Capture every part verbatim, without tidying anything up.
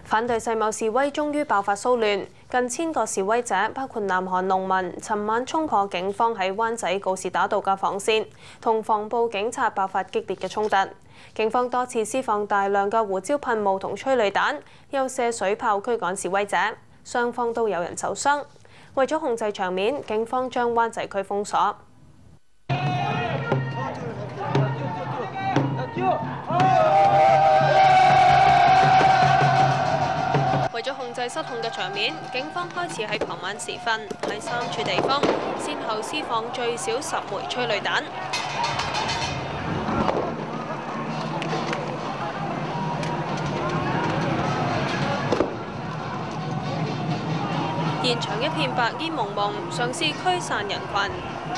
反對世貿示威終於爆發騷亂，近千個示威者，包括南韓農民，尋晚衝破警方喺灣仔告士打道嘅防線，同防暴警察爆發激烈嘅衝突。警方多次施放大量嘅胡椒噴霧同催淚彈，又射水炮驅趕示威者，雙方都有人受傷。為咗控制場面，警方將灣仔區封鎖。為咗控制失控嘅場面，警方開始喺傍晚時分喺三處地方先後施放最少十枚催淚彈。現場一片白煙蒙蒙，嘗試驅散人群。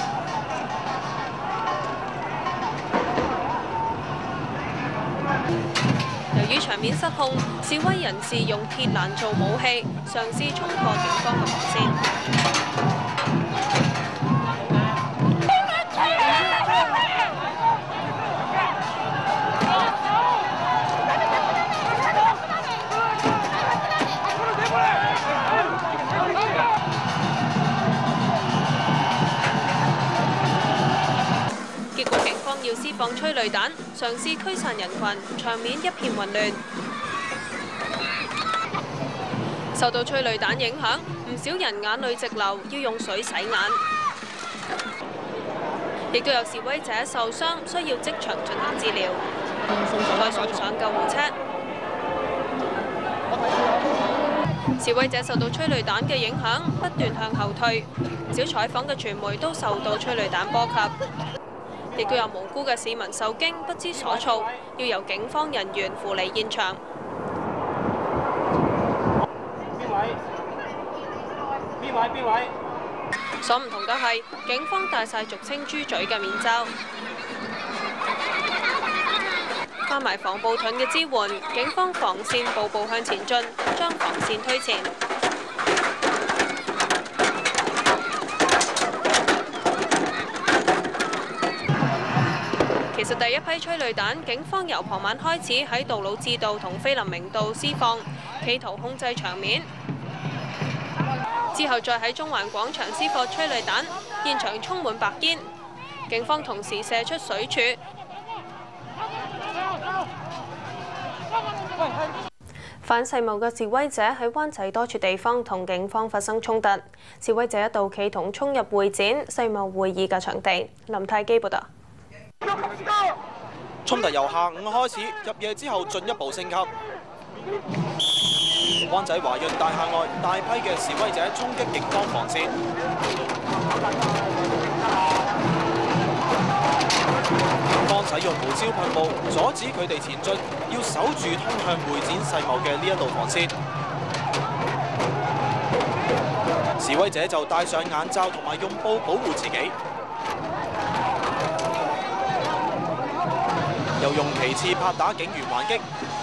由於場面失控，示威人士用鐵欄做武器，嘗試衝破警方嘅防線。結果警方要施放催淚彈，嘗試驅散人群，場面一片混亂。受到催淚彈影響，唔少人眼淚直流，要用水洗眼。亦都有示威者受傷，需要即場進行治療，再送上救護車。示威者受到催淚彈嘅影響，不斷向後退，唔少採訪嘅傳媒都受到催淚彈波及。亦都有無辜嘅市民受驚，不知所措，要由警方人員扶離現場。邊位？邊位？邊位？所唔同嘅係，警方戴晒俗稱豬嘴嘅面罩，加埋防暴盾嘅支援，警方防線步步向前進，將防線推前。其實第一批催淚彈，警方由傍晚開始喺杜魯治道同菲林明道施放，企圖控制場面。之後再喺中環廣場施放催淚彈，現場充滿白煙。警方同時射出水柱。反世貿嘅示威者喺灣仔多處地方同警方發生衝突，示威者一度企圖衝入會展世貿會議嘅場地。林泰基報道。 衝突由下午開始，入夜之後進一步升級。灣仔華潤大廈外，大批嘅示威者衝擊警方防線，警方使用胡椒噴霧阻止佢哋前進，要守住通向會展世貿嘅呢一道防線。示威者就戴上眼罩同埋用布保護自己。又用旗幟拍打警員還擊。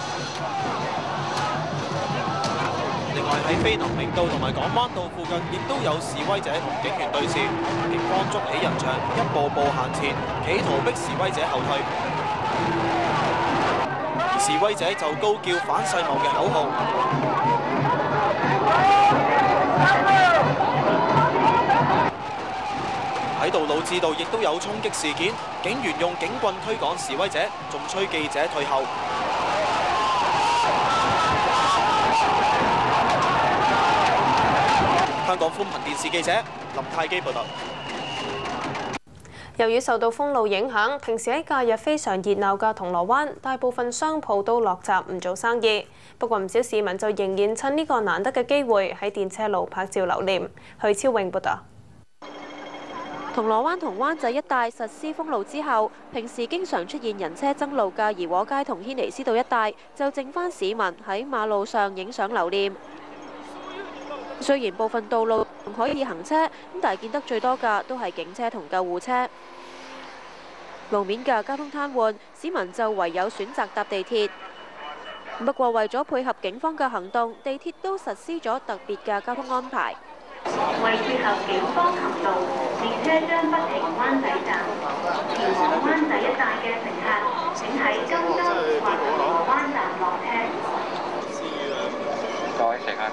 另外喺菲林明道同埋港灣道附近，亦都有示威者同警員對峙，警方築起人牆，一步步行前，企圖逼示威者後退。而示威者就高叫反世貿嘅口號。喺杜魯治道亦都有衝擊事件，警員用警棍驅趕示威者，仲催記者退後。香港寬頻電視記者林泰基報道。 由於受到封路影響，平時喺假日非常熱鬧嘅銅鑼灣，大部分商鋪都落閘唔做生意。不過唔少市民就仍然趁呢個難得嘅機會喺電車路拍照留念。許超穎報道。 銅鑼灣同灣仔一帶實施封路之後，平時經常出現人車爭路嘅怡和街同軒尼詩道一帶，就剩返市民喺馬路上影相留念。雖然部分道路仲可以行車，咁但係見得最多嘅都係警車同救護車。路面嘅交通癱瘓，市民就唯有選擇搭地鐵。不過為咗配合警方嘅行動，地鐵都實施咗特別嘅交通安排。 為配合警方行動，列車將不停灣仔站，前往灣仔一帶嘅乘客請喺金鐘或銅鑼灣站落車。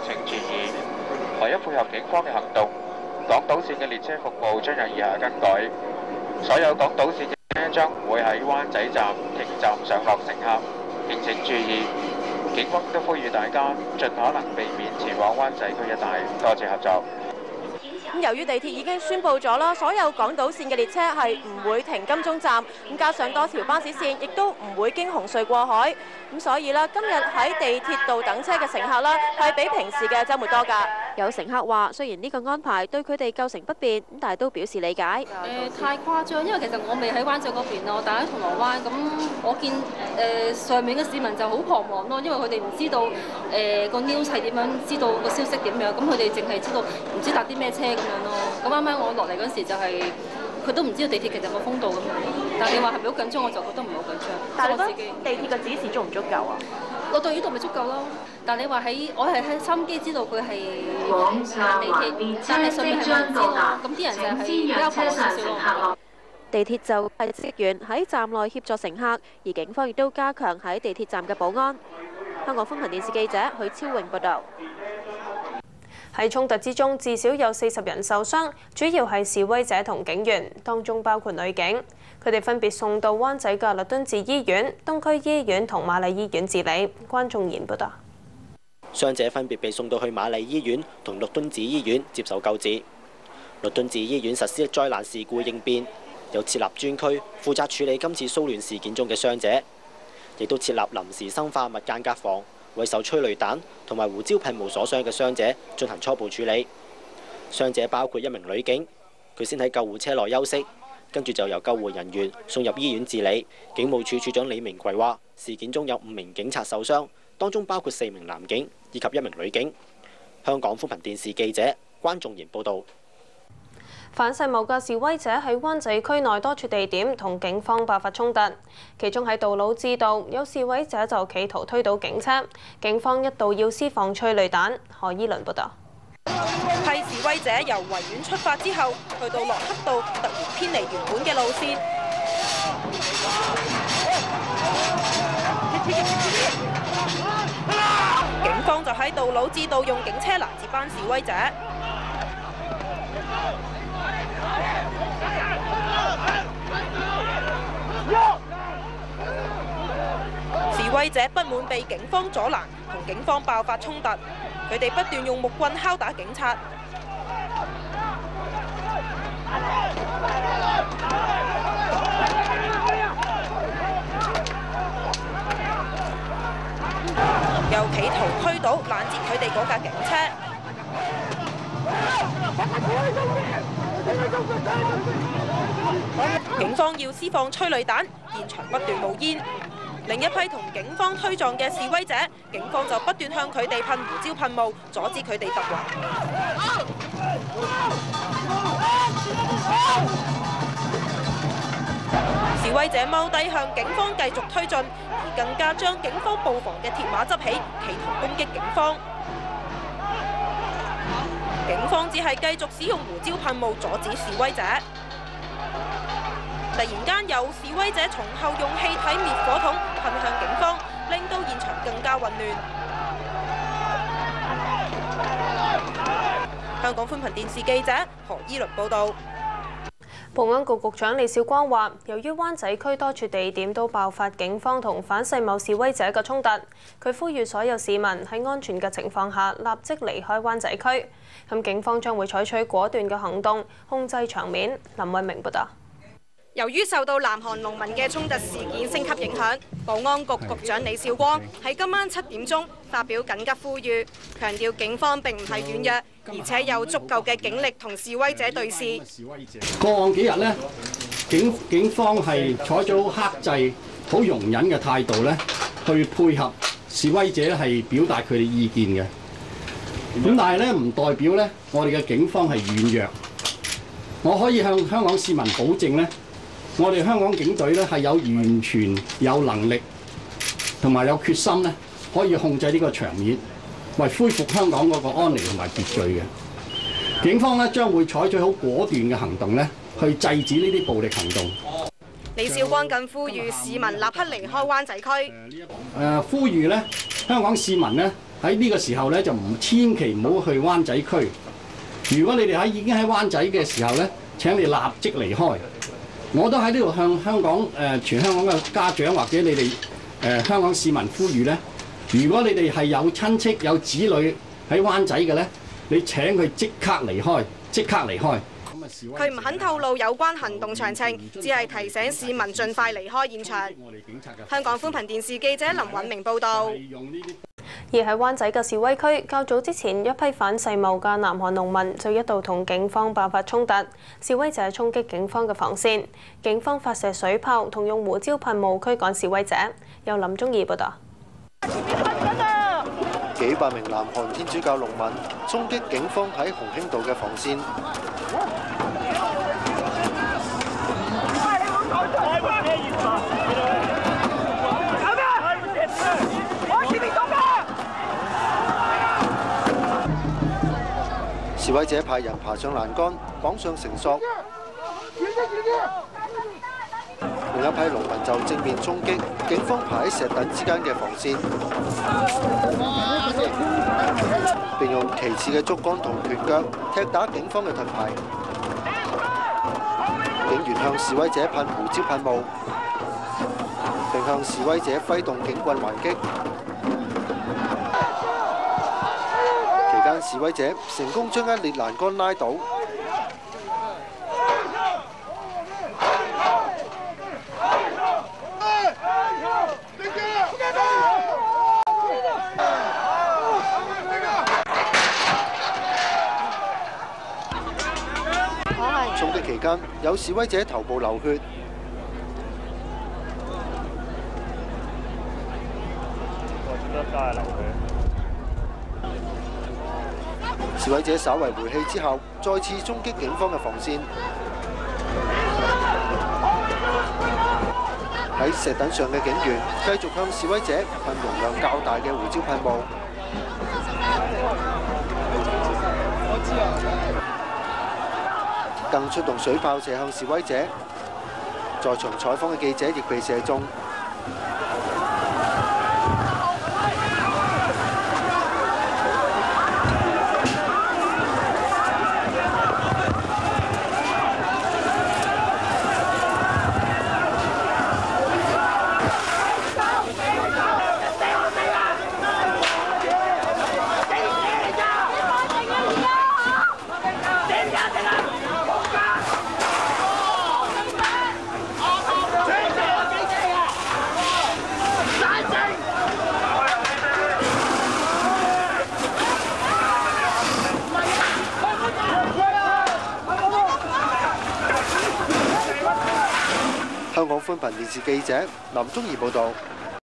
請注意。為咗配合警方嘅行動，港島線嘅列車服務將有以下更改。所有港島線嘅車將唔會喺灣仔站停站上落乘客，敬請注意。警方都呼籲大家盡可能避免前往灣仔區一帶，多謝合作。 咁由於地鐵已經宣布咗啦，所有港島線嘅列車係唔會停金鐘站，咁加上多條巴士線亦都唔會經紅隧過海，咁所以啦，今日喺地鐵度等車嘅乘客啦，係比平時嘅週末多㗎。有乘客話，雖然呢個安排對佢哋構成不便，咁但係都表示理解。誒、 呃、太誇張，因為其實我未喺灣仔嗰邊咯，但喺銅鑼灣，咁我見誒、呃、上面嘅市民就好彷徨咯，因為佢哋唔知道誒個 news 係點樣，知道個消息點樣，咁佢哋淨係知道唔知搭啲咩車咁樣咯。咁啱啱我落嚟嗰時就係、是、佢都唔知道地鐵其實有冇封道咁樣，但係你話係咪好緊張，我就覺得唔係好緊張。 但係你覺得地鐵嘅指示足唔足夠啊？ 我對呢度咪足夠咯，但係你話喺我係喺心機知道佢係地鐵，但係上面係冇人知咯，咁啲人就係比較彷徨少少咯。 地鐵就係職員喺站內協助乘客，而警方亦都加強喺地鐵站嘅保安。香港風頻電視記者許超穎報導。 喺衝突之中，至少有四十人受傷，主要係示威者同警員，當中包括女警。佢哋分別送到灣仔嘅律敦治醫院、東區醫院同瑪麗醫院治理。關仲賢報導。 傷者分別被送到去瑪麗醫院同律敦治醫院接受救治。律敦治醫院實施災難事故應變，有設立專區負責處理今次騷亂事件中嘅傷者，亦都設立臨時生化物間隔房，為受催淚彈同埋胡椒噴霧所傷嘅傷者進行初步處理。傷者包括一名女警，佢先喺救護車內休息，跟住就由救護人員送入醫院治理。警務處處長李明葵話：事件中有五名警察受傷，當中包括四名男警以及一名女警。香港風頻電視記者關仲賢報導。 反世貿嘅示威者喺灣仔區內多處地點同警方爆發衝突，其中喺杜老誌道有示威者就企圖推倒警車，警方一度要施放催淚彈。何依倫報導。 批示威者由維園出發之後，去到洛克道，突然偏離原本嘅路線。警方就喺杜老誌道用警車攔截班示威者。示威者不滿被警方阻攔，同警方爆發衝突。佢哋不斷用木棍敲打警察。又企圖推倒攔截佢哋嗰架警車。警方要施放催淚彈，現場不斷冒煙。另一批同警方推撞嘅示威者，警方就不斷向佢哋噴胡椒噴霧，阻止佢哋突圍。示威者踎低向警方繼續推進，而更加將警方布防嘅鐵馬執起，企圖攻擊警方。警方只係繼續使用胡椒噴霧阻止示威者。突然間有示威者從後用氣體滅火筒噴向警方，令到現場更加混亂。香港寬頻電視記者何依倫報導。 保安局局長李少光話，由於灣仔區多處地點都爆發警方同反世貿示威者嘅衝突，佢呼籲所有市民喺安全嘅情況下立即離開灣仔區。咁警方將會採取果斷嘅行動，控制場面。林慧明報導。 由於受到南韓農民嘅衝突事件升級影響，保安局局長李少光喺今晚七點鐘發表緊急呼籲，強調警方並唔係軟弱，而且有足夠嘅警力同示威者對峙。 過往幾日呢，警警方係採取好克制、好容忍嘅態度咧，去配合示威者係表達佢哋意見嘅。咁但係咧，唔代表咧，我哋嘅警方係軟弱。我可以向香港市民保證咧。我哋香港警隊咧係有完全有能力同埋有決心咧，可以控制呢個場面，為恢復香港嗰個安寧同埋秩序嘅。警方咧將會採取好果斷嘅行動咧，去制止呢啲暴力行動。 李少光更呼籲市民立刻離開灣仔區。 誒，呼籲咧香港市民咧喺呢個時候咧就唔千祈唔好去灣仔區。如果你哋喺已經喺灣仔嘅時候咧，請你立即離開。我都喺呢度向香港誒、呃、全香港嘅家長或者你哋誒、呃、香港市民呼籲咧，如果你哋係有親戚有子女喺灣仔嘅咧，你請佢即刻離開，即刻離開。 佢唔肯透露有關行動詳情，只係提醒市民盡快離開現場。香港寬頻電視記者林允明報導。 而喺灣仔嘅示威區，較早之前一批反世貿嘅南韓農民就一度同警方爆發衝突，示威者衝擊警方嘅防線，警方發射水炮同用胡椒噴霧驅趕示威者。由林宗義報導。 幾百名南韓天主教農民衝擊警方喺鴻興道嘅防線。示威者派人爬上欄杆，綁上繩索。另一批農民就正面衝擊警方排喺石凳之間嘅防線，並用旗幟嘅竹竿同拳腳踢打警方嘅盾牌。警員向示威者噴胡椒噴霧，並向示威者揮動警棍還擊。期間，示威者成功將一列欄杆拉倒。衝擊期間，有示威者頭部流血。示威者稍為回氣之後，再次衝擊警方嘅防線。喺石凳上嘅警員繼續向示威者噴容量較大嘅胡椒噴霧。更出動水炮射向示威者，在場採訪嘅記者亦被射中。香港寬頻電視記者林宗儀報導。